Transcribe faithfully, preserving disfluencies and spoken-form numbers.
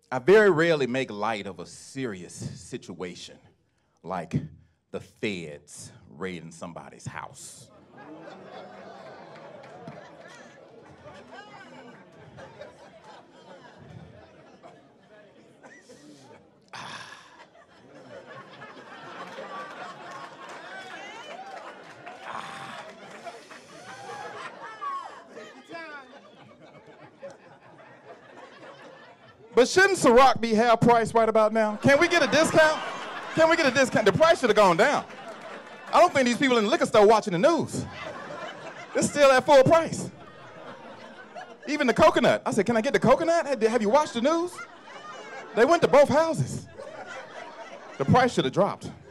I very rarely make light of a serious situation, like the feds raiding somebody's house. But shouldn't Ciroc be half price right about now? Can we get a discount? Can we get a discount? The price should have gone down. I don't think these people in the liquor store watching the news. It's still at full price. Even the coconut. I said, can I get the coconut? Have you watched the news? They went to both houses. The price should have dropped.